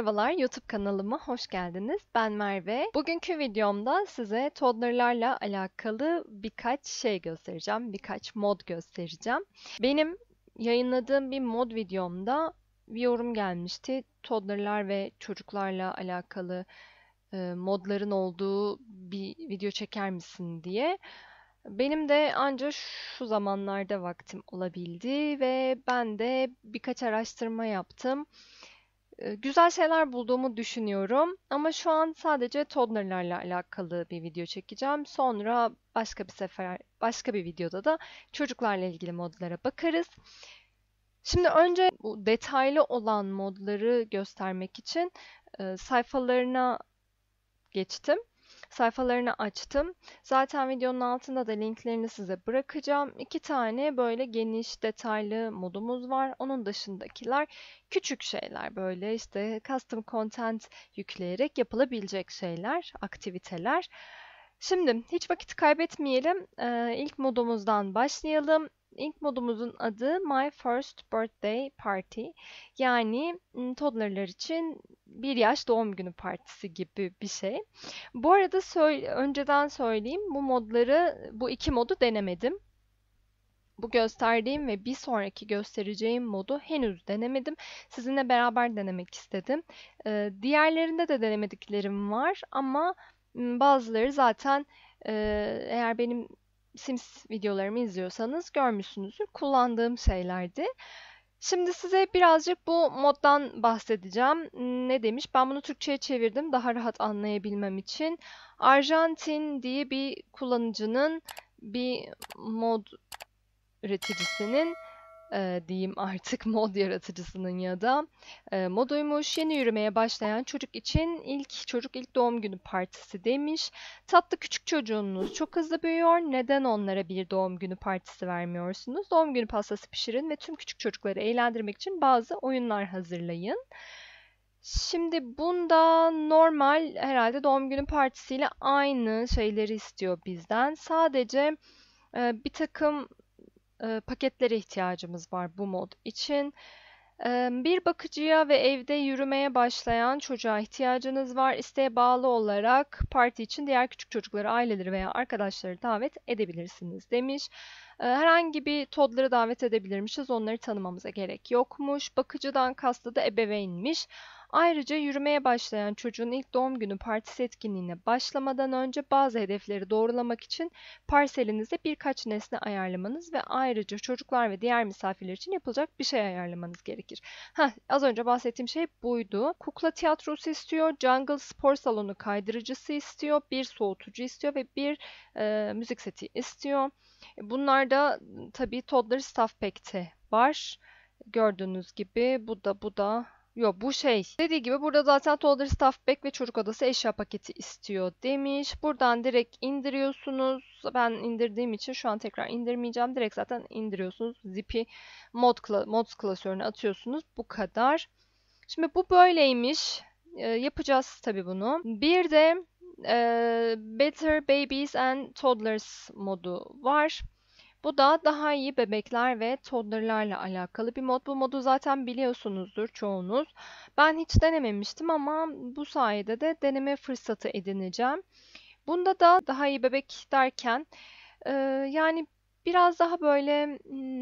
Merhabalar, YouTube kanalıma hoş geldiniz. Ben Merve. Bugünkü videomda size toddlerlarla alakalı birkaç şey göstereceğim, birkaç mod göstereceğim. Benim yayınladığım bir mod videomda bir yorum gelmişti. Toddlerlar ve çocuklarla alakalı modların olduğu bir video çeker misin diye. Benim de ancak şu zamanlarda vaktim olabildi ve ben de birkaç araştırma yaptım. Güzel şeyler bulduğumu düşünüyorum ama şu an sadece toddlerlarla alakalı bir video çekeceğim. Sonra başka bir sefer, başka bir videoda da çocuklarla ilgili modlara bakarız. Şimdi önce bu detaylı olan modları göstermek için sayfalarına geçtim. Sayfalarını açtım. Zaten videonun altında da linklerini size bırakacağım. İki tane böyle geniş, detaylı modumuz var. Onun dışındakiler küçük şeyler. Böyle işte custom content yükleyerek yapılabilecek şeyler, aktiviteler. Şimdi hiç vakit kaybetmeyelim. İlk modumuzdan başlayalım. İlk modumuzun adı My First Birthday Party. Yani toddlerlar için bir yaş doğum günü partisi gibi bir şey. Bu arada önceden söyleyeyim, bu iki modu denemedim. Bu gösterdiğim ve bir sonraki göstereceğim modu henüz denemedim. Sizinle beraber denemek istedim. Diğerlerinde de denemediklerim var ama bazıları zaten eğer benim Sims videolarımı izliyorsanız görmüşsünüzdür. Kullandığım şeylerdi. Şimdi size birazcık bu moddan bahsedeceğim. Ne demiş? Ben bunu Türkçe'ye çevirdim daha rahat anlayabilmem için. Arjantin diye bir kullanıcının bir mod üreticisinin diyeyim artık mod yaratıcısının ya da moduymuş. Yeni yürümeye başlayan çocuk için ilk doğum günü partisi demiş. Tatlı küçük çocuğunuz çok hızlı büyüyor. Neden onlara bir doğum günü partisi vermiyorsunuz? Doğum günü pastası pişirin ve tüm küçük çocukları eğlendirmek için bazı oyunlar hazırlayın. Şimdi bunda normal herhalde doğum günü partisiyle aynı şeyleri istiyor bizden. Sadece bir takım paketlere ihtiyacımız var bu mod için. Bir bakıcıya ve evde yürümeye başlayan çocuğa ihtiyacınız var. İsteğe bağlı olarak parti için diğer küçük çocukları, aileleri veya arkadaşları davet edebilirsiniz demiş. Herhangi bir toddler'ı davet edebilirmişiz. Onları tanımamıza gerek yokmuş. Bakıcıdan kastı da ebeveynmiş. Ayrıca yürümeye başlayan çocuğun ilk doğum günü partisi etkinliğine başlamadan önce bazı hedefleri doğrulamak için parselinizde birkaç nesne ayarlamanız ve ayrıca çocuklar ve diğer misafirler için yapılacak bir şey ayarlamanız gerekir. Az önce bahsettiğim şey buydu. Kukla tiyatrosu istiyor, jungle spor salonu kaydırıcısı istiyor, bir soğutucu istiyor ve bir müzik seti istiyor. Bunlar da tabii Toddler Stuff Pack'te var. Gördüğünüz gibi bu da yok bu şey. Dediği gibi burada zaten Toddler Stuff Bag ve çocuk odası eşya paketi istiyor demiş. Buradan direkt indiriyorsunuz. Ben indirdiğim için şu an tekrar indirmeyeceğim. Direkt zaten indiriyorsunuz. Zip'i mods klasörüne atıyorsunuz. Bu kadar. Şimdi bu böyleymiş. Yapacağız tabii bunu. Bir de Better Babies and Toddlers modu var. Bu da daha iyi bebekler ve toddlerlarla alakalı bir mod. Bu modu zaten biliyorsunuzdur çoğunuz. Ben hiç denememiştim ama bu sayede de deneme fırsatı edineceğim. Bunda da daha iyi bebek derken e, yani biraz daha böyle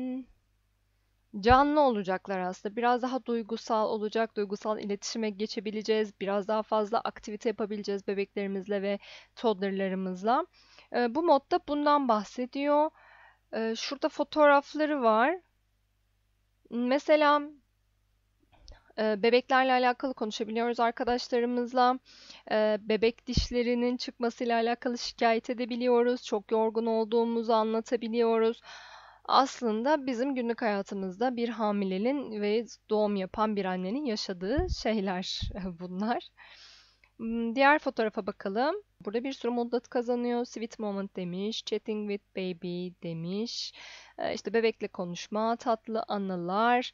canlı olacaklar aslında. Biraz daha duygusal olacak, duygusal iletişime geçebileceğiz. Biraz daha fazla aktivite yapabileceğiz bebeklerimizle ve toddlerlarımızla. Bu modda bundan bahsediyor. Şurada fotoğrafları var. Mesela bebeklerle alakalı konuşabiliyoruz arkadaşlarımızla. Bebek dişlerinin çıkmasıyla alakalı şikayet edebiliyoruz. Çok yorgun olduğumuzu anlatabiliyoruz. Aslında bizim günlük hayatımızda bir hamilenin ve doğum yapan bir annenin yaşadığı şeyler bunlar. Diğer fotoğrafa bakalım. Burada bir sürü mod kazanıyor. Sweet moment demiş, chatting with baby demiş. İşte bebekle konuşma, tatlı anılar,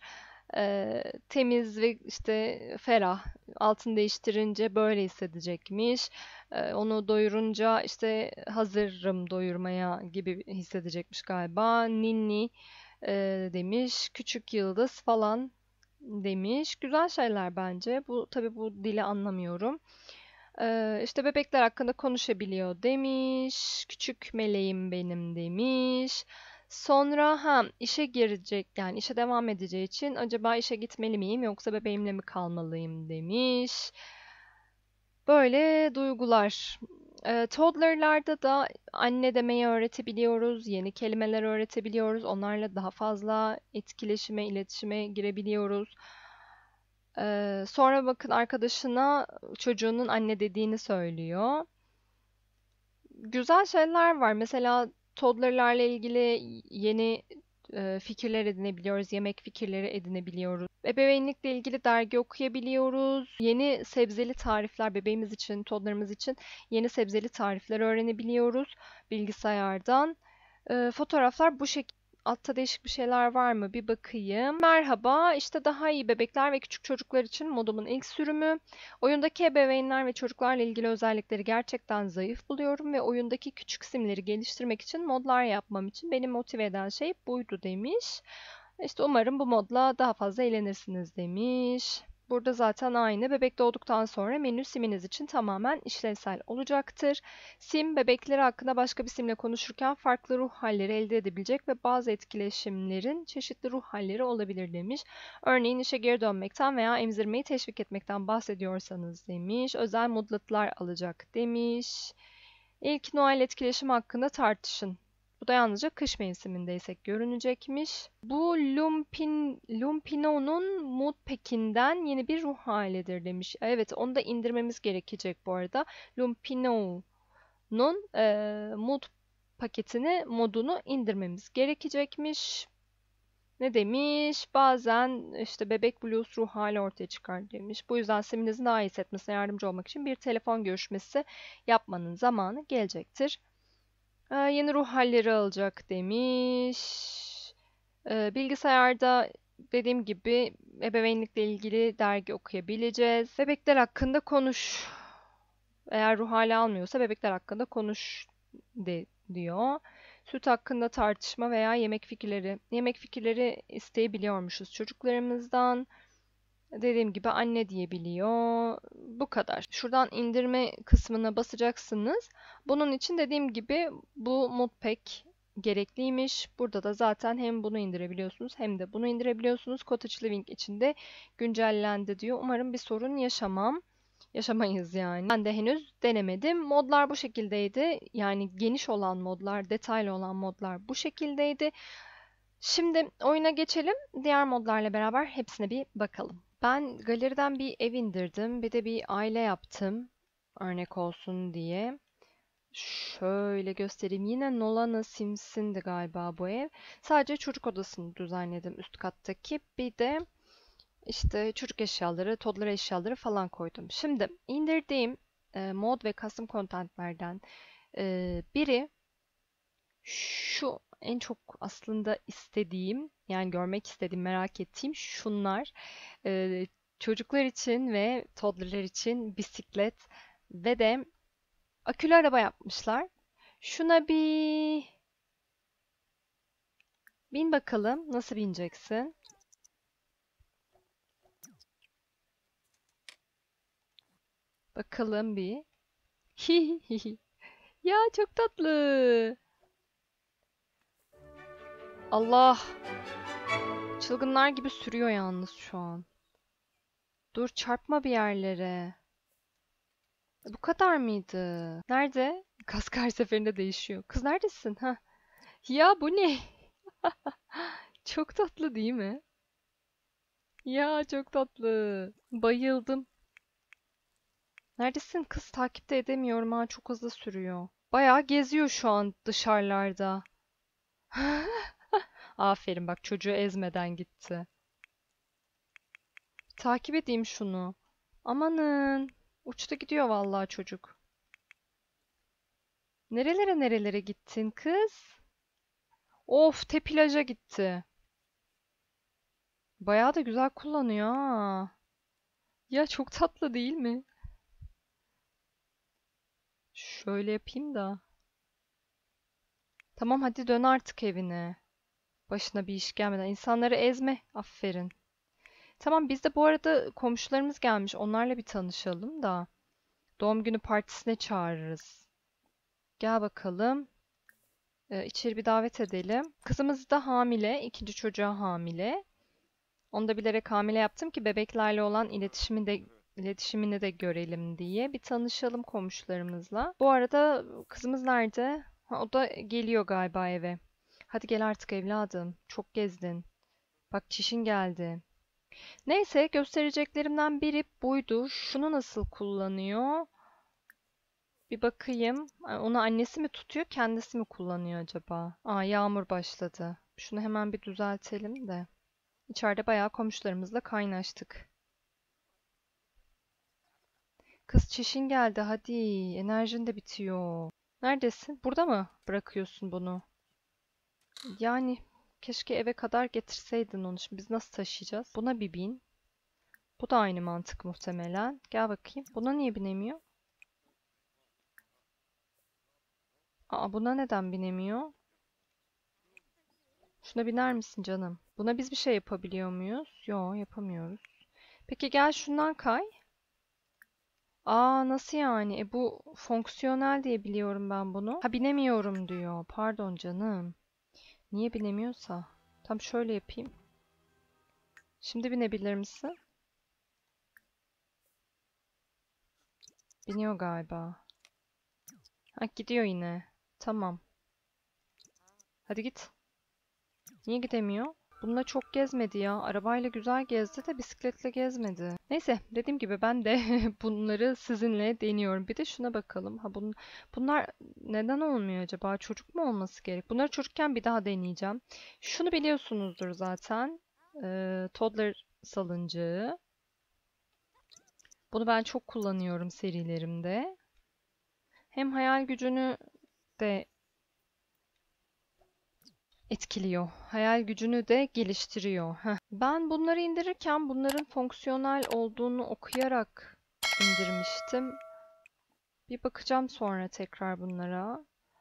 temiz ve işte ferah. Altını değiştirince böyle hissedecekmiş. Onu doyurunca işte hazırım doyurmaya gibi hissedecekmiş galiba. Ninni demiş, küçük yıldız falan. demiş. Güzel şeyler bence. Tabii bu dili anlamıyorum. İşte bebekler hakkında konuşabiliyor demiş. Küçük meleğim benim demiş. Sonra işe girecek, yani işe devam edeceği için acaba işe gitmeli miyim yoksa bebeğimle mi kalmalıyım demiş. Böyle duygular. Toddler'larda da anne demeyi öğretebiliyoruz, yeni kelimeler öğretebiliyoruz, onlarla daha fazla etkileşime, iletişime girebiliyoruz. Sonra bakın arkadaşına çocuğunun anne dediğini söylüyor. Güzel şeyler var. Mesela toddler'larla ilgili yeni fikirler edinebiliyoruz, yemek fikirleri edinebiliyoruz. Ebeveynlikle ilgili dergi okuyabiliyoruz. Yeni sebzeli tarifler bebeğimiz için, toddler'ımız için yeni sebzeli tarifler öğrenebiliyoruz bilgisayardan. Fotoğraflar bu şekilde. Altta değişik bir şeyler var mı? Bir bakayım. Merhaba, işte daha iyi bebekler ve küçük çocuklar için modumun ilk sürümü. Oyundaki ebeveynler ve çocuklarla ilgili özellikleri gerçekten zayıf buluyorum ve oyundaki küçük simleri geliştirmek için modlar yapmam için beni motive eden şey buydu demiş. İşte umarım bu modla daha fazla eğlenirsiniz demiş. Burada zaten aynı. Bebek doğduktan sonra menü siminiz için tamamen işlevsel olacaktır. Sim, bebekleri hakkında başka bir simle konuşurken farklı ruh halleri elde edebilecek ve bazı etkileşimlerin çeşitli ruh halleri olabilir demiş. Örneğin işe geri dönmekten veya emzirmeyi teşvik etmekten bahsediyorsanız demiş. Özel mutlatlar alacak demiş. İlk Noel etkileşimi hakkında tartışın. Bu da yalnızca kış mevsimindeysek görünecekmiş. Bu Lumpino'nun Moodpack'inden yeni bir ruh halidir demiş. Evet, onu da indirmemiz gerekecek bu arada. Lumpino'nun Mood paketini, modunu indirmemiz gerekecekmiş. Ne demiş? Bazen işte bebek blues ruh hali ortaya çıkar demiş. Bu yüzden siminizin daha iyi hissetmesine yardımcı olmak için bir telefon görüşmesi yapmanın zamanı gelecektir. Yeni ruh halleri alacak demiş. Bilgisayarda dediğim gibi ebeveynlikle ilgili dergi okuyabileceğiz. Bebekler hakkında konuş. Eğer ruh hali almıyorsa bebekler hakkında konuş diyor. Süt hakkında tartışma veya yemek fikirleri. Yemek fikirleri isteyebiliyormuşuz çocuklarımızdan. Dediğim gibi anne diyebiliyor. Bu kadar. Şuradan indirme kısmına basacaksınız. Bunun için dediğim gibi bu modpack gerekliymiş. Burada da zaten hem bunu indirebiliyorsunuz hem de bunu indirebiliyorsunuz. Cottage Living için de güncellendi diyor. Umarım bir sorun yaşamayız yani. Ben de henüz denemedim. Modlar bu şekildeydi. Yani geniş olan modlar, detaylı olan modlar bu şekildeydi. Şimdi oyuna geçelim. Diğer modlarla beraber hepsine bir bakalım. Ben galeriden bir ev indirdim. Bir de bir aile yaptım. Örnek olsun diye. Şöyle göstereyim. Yine Nolana Sims'indi galiba bu ev. Sadece çocuk odasını düzenledim üst kattaki. Bir de işte çocuk eşyaları, toddler eşyaları falan koydum. Şimdi indirdiğim mod ve custom contentlerden biri şu, en çok aslında istediğim, yani görmek istediğim, merak ettiğim şunlar. Çocuklar için ve toddlerler için bisiklet ve de akülü araba yapmışlar. Şuna bir bin bakalım. Nasıl bineceksin? Bakalım bir. Ya çok tatlı. Allah. Çılgınlar gibi sürüyor yalnız şu an. Dur, çarpma bir yerlere. Bu kadar mıydı? Nerede? Kask her seferinde değişiyor. Kız neredesin? Ha? Ya bu ne? Çok tatlı değil mi? Ya çok tatlı. Bayıldım. Neredesin kız? Takipte edemiyorum ha. Çok hızlı sürüyor. Bayağı geziyor şu an dışarılarda. Aferin, bak çocuğu ezmeden gitti. Takip edeyim şunu. Amanın. Uçtu gidiyor vallahi çocuk. Nerelere gittin kız? Of, plaja gitti. Bayağı da güzel kullanıyor ha. Ya çok tatlı değil mi? Şöyle yapayım da. Tamam, hadi dön artık evine. Başına bir iş gelmeden. İnsanları ezme. Aferin. Tamam, biz de bu arada komşularımız gelmiş. Onlarla bir tanışalım da. Doğum günü partisine çağırırız. Gel bakalım. İçeri bir davet edelim. Kızımız da hamile. İkinci çocuğa hamile. Onu da bilerek hamile yaptım ki bebeklerle olan iletişimini de görelim diye. Bir tanışalım komşularımızla. Bu arada kızımız nerede? Ha, o da geliyor galiba eve. Hadi gel artık evladım. Çok gezdin. Bak çişin geldi. Neyse, göstereceklerimden biri buydu. Şunu nasıl kullanıyor? Bir bakayım. Onu annesi mi tutuyor, kendisi mi kullanıyor acaba? Aa, yağmur başladı. Şunu hemen bir düzeltelim de. İçeride bayağı komşularımızla kaynaştık. Kız çişin geldi, hadi. Enerjin de bitiyor. Neredesin? Burada mı bırakıyorsun bunu? Yani keşke eve kadar getirseydin onu. Şimdi biz nasıl taşıyacağız? Buna bir bin. Bu da aynı mantık muhtemelen. Gel bakayım. Buna niye binemiyor? Aa, buna neden binemiyor? Şuna biner misin canım? Buna biz bir şey yapabiliyor muyuz? Yok, yapamıyoruz. Peki gel şundan kay. Aa, nasıl yani? Bu fonksiyonel diye biliyorum ben bunu. Ha, binemiyorum diyor. Pardon canım. Niye binemiyorsa? Tam şöyle yapayım. Şimdi binebilir misin? Biniyor galiba. Ha, gidiyor yine. Tamam. Hadi git. Niye gidemiyor? Bununla çok gezmedi ya. Arabayla güzel gezdi de bisikletle gezmedi. Neyse, dediğim gibi ben de bunları sizinle deniyorum. Bir de şuna bakalım. Ha, bunlar neden olmuyor acaba? Çocuk mu olması gerek? Bunları çocukken bir daha deneyeceğim. Şunu biliyorsunuzdur zaten. Toddler salıncağı. Bunu ben çok kullanıyorum serilerimde. Hem hayal gücünü de etkiliyor. Hayal gücünü de geliştiriyor. Heh. Ben bunları indirirken bunların fonksiyonel olduğunu okuyarak indirmiştim. Bir bakacağım sonra tekrar bunlara.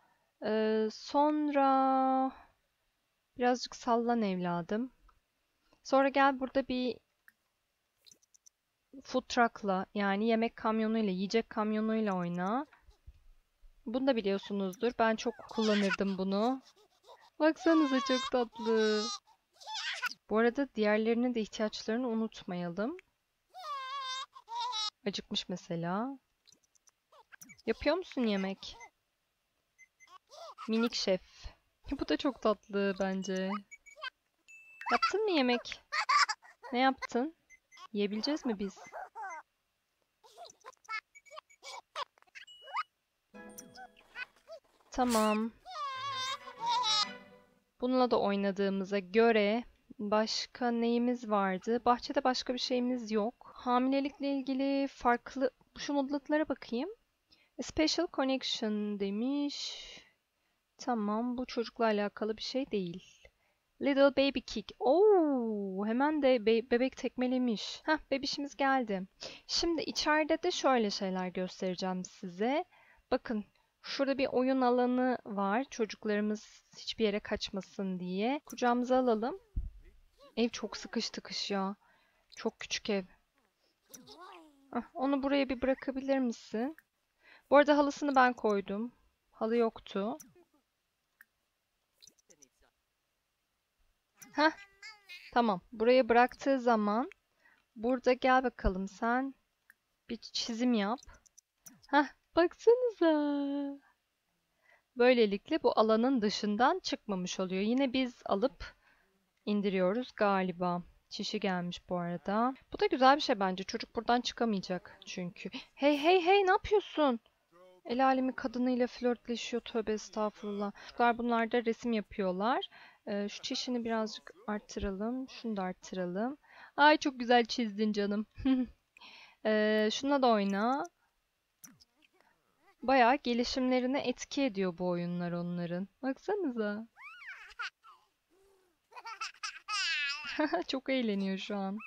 Sonra birazcık sallan evladım. Sonra gel burada bir food truck'la, yani yemek kamyonuyla, yiyecek kamyonuyla oyna. Bunu da biliyorsunuzdur. Ben çok kullanırdım bunu. Baksanıza çok tatlı. Bu arada diğerlerinin de ihtiyaçlarını unutmayalım. Acıkmış mesela. Yapıyor musun yemek? Minik şef. Bu da çok tatlı bence. Yaptın mı yemek? Ne yaptın? Yiyebileceğiz mi biz? Tamam. Bununla da oynadığımıza göre başka neyimiz vardı? Bahçede başka bir şeyimiz yok. Hamilelikle ilgili farklı... Şu mutluluklara bakayım. A Special Connection demiş. Tamam, bu çocukla alakalı bir şey değil. Little Baby Kick. Oo, hemen de bebek tekmelemiş. Heh, bebişimiz geldi. Şimdi içeride de şöyle şeyler göstereceğim size. Bakın, şurada bir oyun alanı var. Çocuklarımız hiçbir yere kaçmasın diye. Kucağımıza alalım. Ev çok sıkış tıkış ya. Çok küçük ev. Heh, onu buraya bir bırakabilir misin? Bu arada halısını ben koydum. Halı yoktu. Heh, tamam. Buraya bıraktığı zaman burada gel bakalım sen bir çizim yap. Heh, baksanıza. Böylelikle bu alanın dışından çıkmamış oluyor. Yine biz alıp indiriyoruz galiba. Çişi gelmiş bu arada. Bu da güzel bir şey bence. Çocuk buradan çıkamayacak çünkü. Hey hey hey, ne yapıyorsun? El alemi kadınıyla flörtleşiyor. Tövbe estağfurullah. Çocuklar bunlar da resim yapıyorlar. Şu çişini birazcık arttıralım. Şunu da arttıralım. Ay, çok güzel çizdin canım. Şuna da oyna. Bayağı gelişimlerine etki ediyor bu oyunlar onların. Baksanıza. Çok eğleniyor şu an.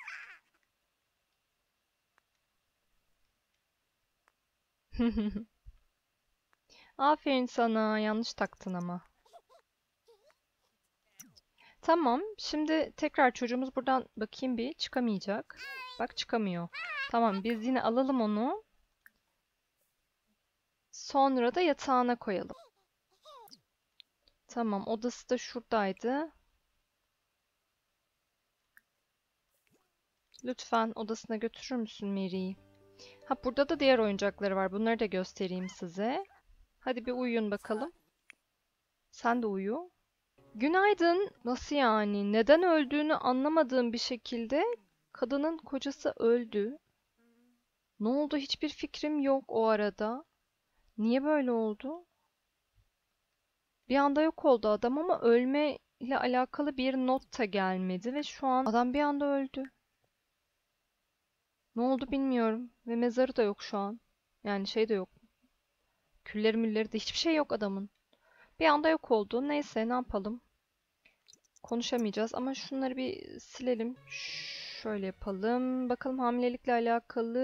Aferin sana. Yanlış taktın ama. Tamam. Şimdi tekrar çocuğumuz buradan bakayım bir çıkamayacak. Bak çıkamıyor. Tamam biz yine alalım onu. Sonra da yatağına koyalım. Tamam odası da şuradaydı. Lütfen odasına götürür müsün Mary'i? Ha burada da diğer oyuncakları var. Bunları da göstereyim size. Hadi bir uyuyun bakalım. Sen de uyu. Günaydın. Nasıl yani? Neden öldüğünü anlamadığım bir şekilde kadının kocası öldü. Ne oldu? Hiçbir fikrim yok o arada. Niye böyle oldu? Bir anda yok oldu adam ama ölme ile alakalı bir not da gelmedi ve şu an adam bir anda öldü. Ne oldu bilmiyorum ve mezarı da yok şu an. Yani şey de yok. Külleri mülleri de hiçbir şey yok adamın. Bir anda yok oldu. Neyse ne yapalım? Konuşamayacağız ama şunları bir silelim. Şöyle yapalım. Bakalım hamilelikle alakalı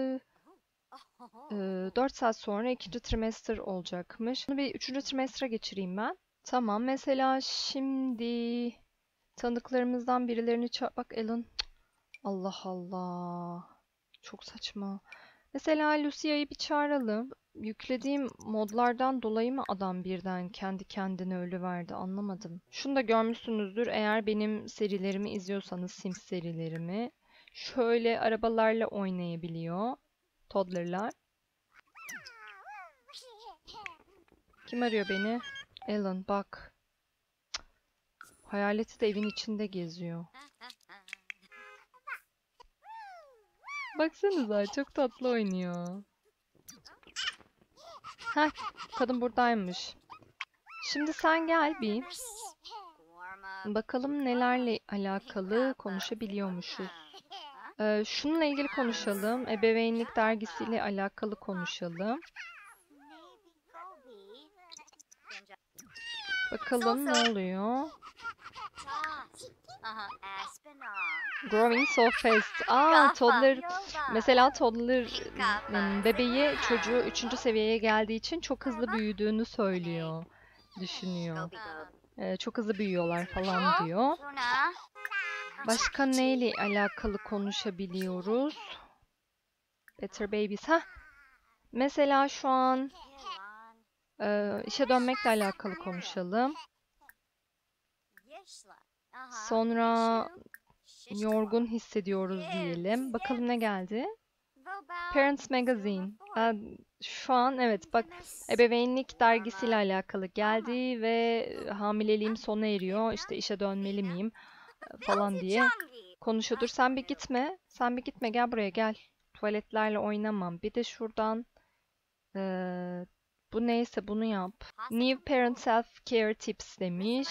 4 saat sonra ikinci trimester olacakmış. Bunu bir üçüncü trimestre geçireyim ben. Tamam mesela şimdi tanıdıklarımızdan birilerini bak Alan. Cık, Allah Allah. Çok saçma. Mesela Lucia'yı bir çağıralım. Yüklediğim modlardan dolayı mı adam birden kendi kendine ölüverdi anlamadım. Şunu da görmüşsünüzdür eğer benim serilerimi izliyorsanız Sims serilerimi. Şöyle arabalarla oynayabiliyor. Toddler'lar. Kim arıyor beni? Alan bak. Hayaleti de evin içinde geziyor. Baksanıza çok tatlı oynuyor. Heh, kadın buradaymış. Şimdi sen gel bir. Bakalım nelerle alakalı konuşabiliyormuşuz. Şununla ilgili konuşalım. Ebeveynlik dergisiyle alakalı konuşalım. Bakalım ne oluyor. Growing so fast. Toddler. Mesela toddler bebeği çocuğu 3. seviyeye geldiği için çok hızlı büyüdüğünü söylüyor. Düşünüyor. Çok hızlı büyüyorlar falan diyor. Başka neyle alakalı konuşabiliyoruz? Better Babies. Mesela şu an işe dönmekle alakalı konuşalım. Sonra yorgun hissediyoruz diyelim. Bakalım ne geldi? Parents Magazine. Şu an evet bak ebeveynlik dergisiyle alakalı geldi ve hamileliğim sona eriyor. İşte işe dönmeli miyim falan diye konuşuyordur. Sen bir gitme. Sen bir gitme gel buraya gel. Tuvaletlerle oynamam. Bir de şuradan bu neyse bunu yap. New Parent Self Care Tips demiş.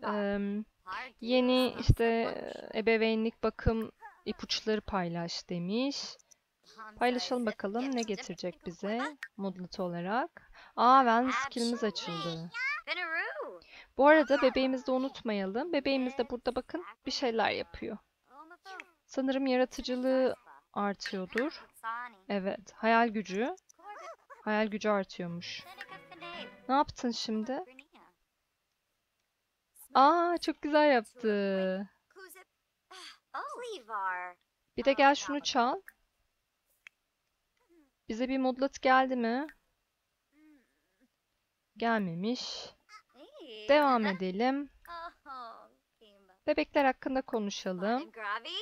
Yeni işte ebeveynlik bakım ipuçları paylaş demiş. Paylaşalım bakalım ne getirecek bize Moodlet olarak. Wellness skill'imiz açıldı. Bu arada bebeğimizi de unutmayalım. Bebeğimiz de burada bakın bir şeyler yapıyor. Sanırım yaratıcılığı artıyordur. Evet, hayal gücü. Hayal gücü artıyormuş. Ne yaptın şimdi? Çok güzel yaptı. Bir de gel şunu çal. Bize bir Moodlet geldi mi? Gelmemiş. Devam edelim. Bebekler hakkında konuşalım.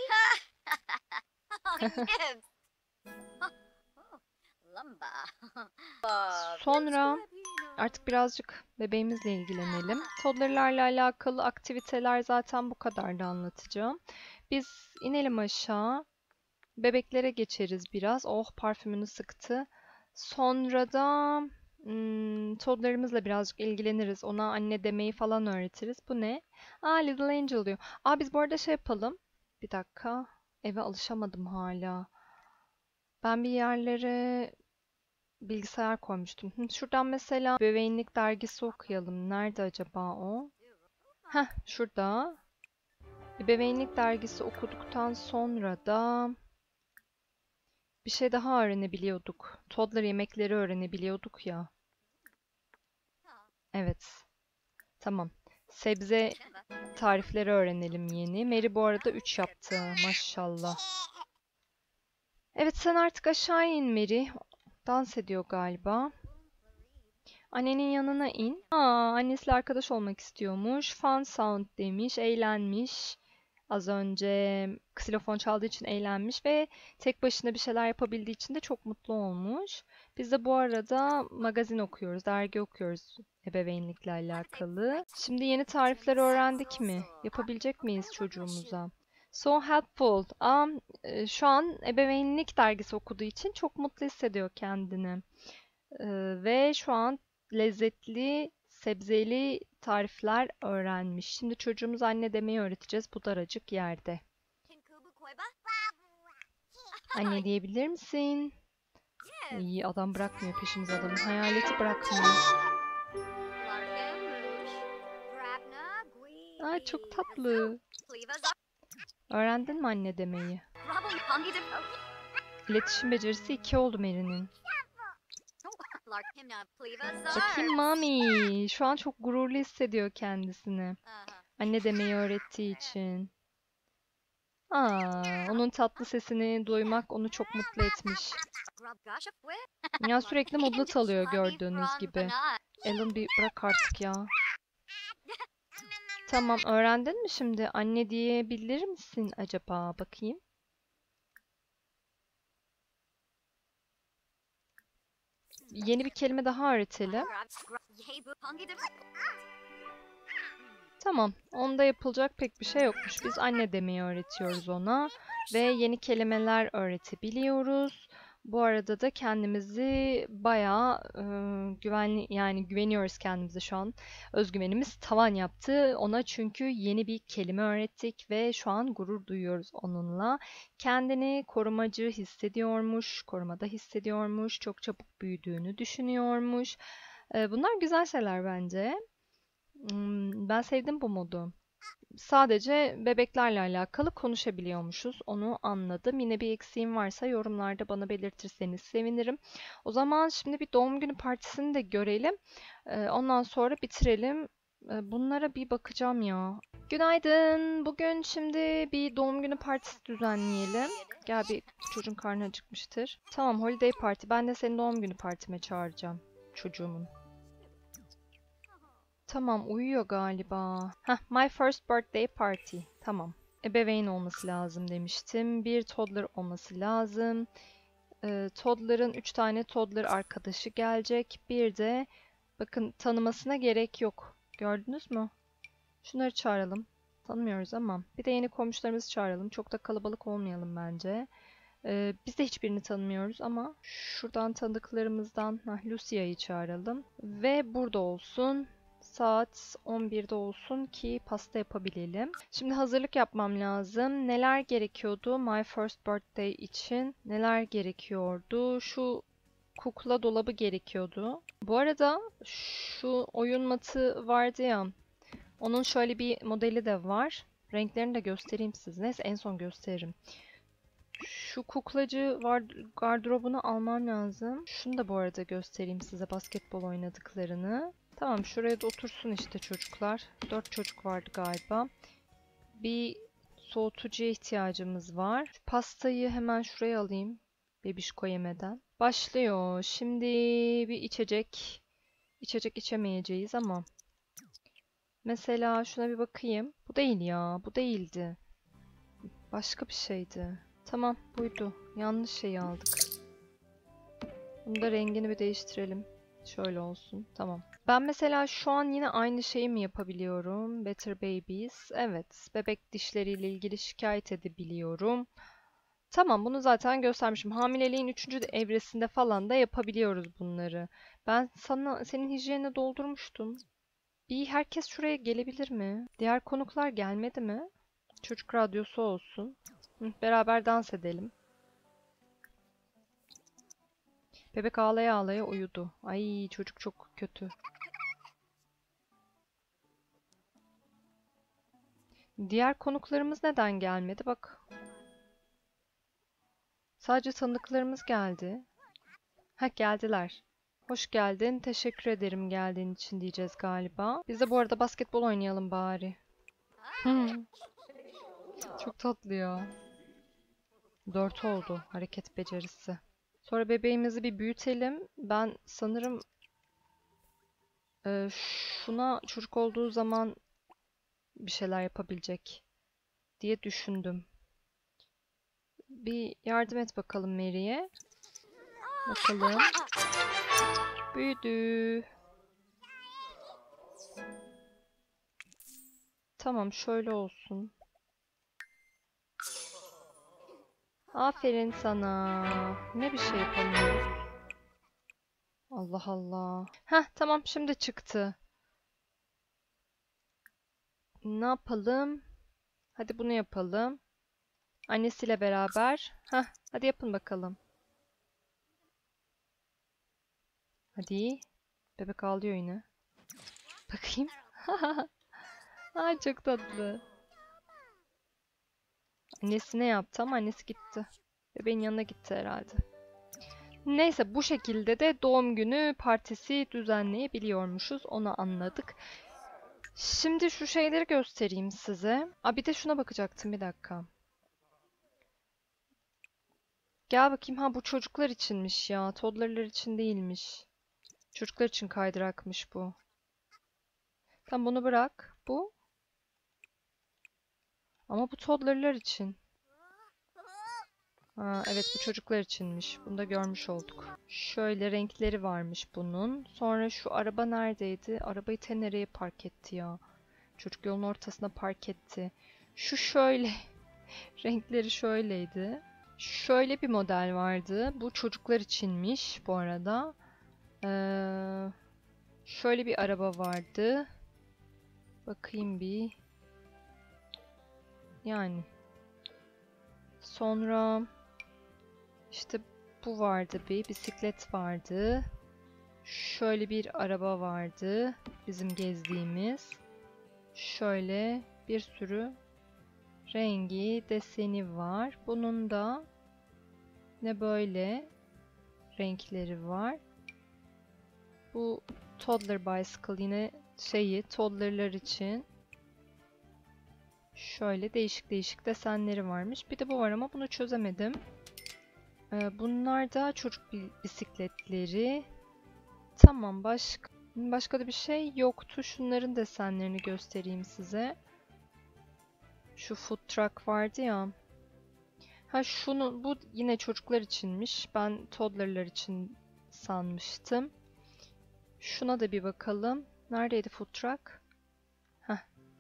Sonra artık birazcık bebeğimizle ilgilenelim. Toddler'larla alakalı aktiviteler zaten bu kadardı anlatacağım. Biz inelim aşağı. Bebeklere geçeriz biraz. Oh parfümünü sıktı. Sonra da toddler'ımızla birazcık ilgileniriz. Ona anne demeyi falan öğretiriz. Bu ne? Little Angel diyor. Biz bu arada şey yapalım. Bir dakika. Eve alışamadım hala. Ben bir yerlere bilgisayar koymuştum. Şuradan mesela Bebeğinlik dergisi okuyalım. Nerede acaba o? Şurada. Bebeğinlik dergisi okuduktan sonra da bir şey daha öğrenebiliyorduk. Toddler yemekleri öğrenebiliyorduk ya. Evet. Tamam. Sebze tarifleri öğrenelim yeni. Mary bu arada 3 yaptı. Maşallah. Evet, sen artık aşağı in Mary. Dans ediyor galiba. Annenin yanına in. Annesiyle arkadaş olmak istiyormuş. Fun sound demiş. Eğlenmiş. Az önce ksilofon çaldığı için eğlenmiş ve tek başına bir şeyler yapabildiği için de çok mutlu olmuş. Biz de bu arada magazin okuyoruz, dergi okuyoruz ebeveynlikle alakalı. Şimdi yeni tarifler öğrendik mi? Yapabilecek miyiz çocuğumuza? So helpful. Şu an ebeveynlik dergisi okuduğu için çok mutlu hissediyor kendini. Ve şu an lezzetli, sebzeli tarifler öğrenmiş. Şimdi çocuğumuz anne demeyi öğreteceğiz bu daracık yerde. Anne diyebilir misin? İyi, adam bırakmıyor peşimizi, adamın hayaleti bırakmıyor. Ay, çok tatlı. Öğrendin mi anne demeyi? İletişim becerisi 2 oldu Mary'nin. Bakayım Mami. Şu an çok gururlu hissediyor kendisini. Anne demeyi öğrettiği için. Onun tatlı sesini duymak onu çok mutlu etmiş. Ya sürekli modlu alıyor gördüğünüz gibi. Alan bir bırak artık ya. Tamam, öğrendin mi şimdi? Anne diyebilir misin acaba? Bakayım. Yeni bir kelime daha öğretelim. Tamam, onda yapılacak pek bir şey yokmuş. Biz anne demeyi öğretiyoruz ona ve yeni kelimeler öğretebiliyoruz. Bu arada da kendimizi bayağı güvenli, yani güveniyoruz kendimize şu an. Özgüvenimiz tavan yaptı ona, çünkü yeni bir kelime öğrettik ve şu an gurur duyuyoruz onunla. Kendini korumacı hissediyormuş, korumada hissediyormuş, çok çabuk büyüdüğünü düşünüyormuş. Bunlar güzel şeyler bence. Ben sevdim bu modu. Sadece bebeklerle alakalı konuşabiliyormuşuz. Onu anladım. Yine bir eksiğim varsa yorumlarda bana belirtirseniz sevinirim. O zaman şimdi bir doğum günü partisini de görelim. Ondan sonra bitirelim. Bunlara bir bakacağım ya. Günaydın. Bugün şimdi bir doğum günü partisi düzenleyelim. Gel, bir çocuğun karnı acıkmıştır. Tamam, holiday party. Ben de seni doğum günü partime çağıracağım. Çocuğumun. Tamam, uyuyor galiba. My first birthday party. Tamam. Ebeveyn olması lazım demiştim. Bir toddler olması lazım. Toddler'ın 3 tane toddler arkadaşı gelecek. Bir de bakın, tanımasına gerek yok. Gördünüz mü? Şunları çağıralım. Tanımıyoruz ama. Bir de yeni komşularımızı çağıralım. Çok da kalabalık olmayalım bence. Biz de hiçbirini tanımıyoruz ama şuradan tanıdıklarımızdan Lucia'yı çağıralım. Ve burada olsun. Saat 11'de olsun ki pasta yapabilelim. Şimdi hazırlık yapmam lazım. Neler gerekiyordu My First Birthday için? Neler gerekiyordu? Şu kukla dolabı gerekiyordu. Bu arada şu oyun matı vardı ya. Onun şöyle bir modeli de var. Renklerini de göstereyim size. Neyse, en son gösteririm. Şu kuklacı var, gardırobunu almam lazım. Şunu da bu arada göstereyim size, basketbol oynadıklarını. Tamam, şuraya da otursun işte çocuklar. 4 çocuk vardı galiba. Bir soğutucuya ihtiyacımız var. Şu pastayı hemen şuraya alayım. Bebişko yemeden. Başlıyor. Şimdi bir içecek. İçecek içemeyeceğiz ama. Mesela şuna bir bakayım. Bu değil ya. Bu değildi. Başka bir şeydi. Tamam, buydu. Yanlış şeyi aldık. Bunu da rengini bir değiştirelim. Şöyle olsun. Tamam. Ben mesela şu an yine aynı şeyi mi yapabiliyorum? Better Babies. Evet. Bebek dişleriyle ilgili şikayet edebiliyorum. Tamam, bunu zaten göstermişim. Hamileliğin 3. evresinde falan da yapabiliyoruz bunları. Ben senin hijyenine doldurmuştum. Bir herkes şuraya gelebilir mi? Diğer konuklar gelmedi mi? Çocuk radyosu olsun. Beraber dans edelim. Bebek ağlaya ağlaya uyudu. Ay, çocuk çok kötü. Diğer konuklarımız neden gelmedi? Bak. Sadece tanıdıklarımız geldi. Geldiler. Hoş geldin. Teşekkür ederim geldiğin için diyeceğiz galiba. Biz de bu arada basketbol oynayalım bari. Çok tatlı ya. 4 oldu hareket becerisi. Sonra bebeğimizi bir büyütelim. Ben sanırım şuna çocuk olduğu zaman bir şeyler yapabilecek diye düşündüm. Bir yardım et bakalım Mary'e. Bakalım. Büyüdü. Tamam, şöyle olsun. Aferin sana. Ne bir şey yapamıyoruz. Allah Allah. Heh, tamam, şimdi çıktı. Ne yapalım? Hadi bunu yapalım. Annesiyle beraber. Heh, hadi yapın bakalım. Hadi. Bebek ağlıyor yine. Bakayım. Ay, çok tatlı. Annesi ne yaptı ama annesi gitti. Bebeğin yanına gitti herhalde. Neyse, bu şekilde de doğum günü partisi düzenleyebiliyormuşuz. Onu anladık. Şimdi şu şeyleri göstereyim size. Aa, bir de şuna bakacaktım, bir dakika. Gel bakayım. Ha, bu çocuklar içinmiş ya. Toddlerlar için değilmiş. Çocuklar için kaydırakmış bu. Tamam, bunu bırak. Bu. Ama bu toddlerlar için. Ha, evet, bu çocuklar içinmiş. Bunu da görmüş olduk. Şöyle renkleri varmış bunun. Sonra şu araba neredeydi? Arabayı nereye park etti ya? Çocuk yolun ortasına park etti. Şu şöyle. Renkleri şöyleydi. Şöyle bir model vardı. Bu çocuklar içinmiş bu arada. Şöyle bir araba vardı. Bakayım bir. Yani. Sonra işte bu vardı, bir bisiklet vardı. Şöyle bir araba vardı. Bizim gezdiğimiz. Şöyle bir sürü rengi, deseni var. Bunun da ne böyle renkleri var. Bu toddler bicycle, yine toddlerlar için. Şöyle değişik değişik desenleri varmış. Bir de bu var ama bunu çözemedim. Bunlar da çocuk bisikletleri. Tamam, başka da bir şey yoktu. Şunların desenlerini göstereyim size. Şu food truck vardı ya. Ha, bu yine çocuklar içinmiş. Ben toddlerlar için sanmıştım. Şuna da bir bakalım. Neredeydi food truck? Heh.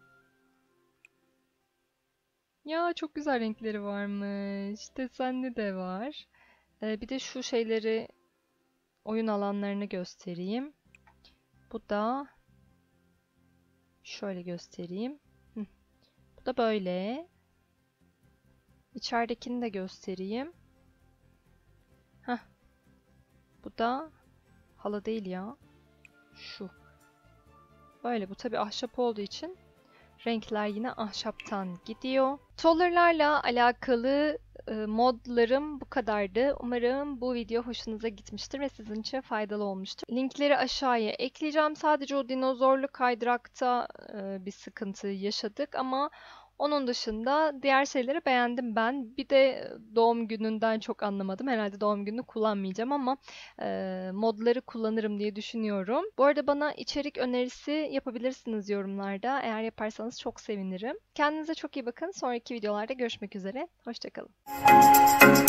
Ya, çok güzel renkleri varmış. Desenli de var. Bir de şu şeyleri, oyun alanlarını göstereyim. Bu da şöyle göstereyim. Bu da böyle. İçeridekini de göstereyim. Heh. Bu da halı değil ya. Şu. Böyle, bu tabii ahşap olduğu için renkler yine ahşaptan gidiyor. Toller'larla alakalı modlarım bu kadardı. Umarım bu video hoşunuza gitmiştir ve sizin için faydalı olmuştur. Linkleri aşağıya ekleyeceğim. Sadece o dinozorlu kaydırakta bir sıkıntı yaşadık ama onun dışında diğer şeyleri beğendim ben. Bir de doğum gününden çok anlamadım. Herhalde doğum gününü kullanmayacağım ama modları kullanırım diye düşünüyorum. Bu arada bana içerik önerisi yapabilirsiniz yorumlarda. Eğer yaparsanız çok sevinirim. Kendinize çok iyi bakın. Sonraki videolarda görüşmek üzere. Hoşça kalın.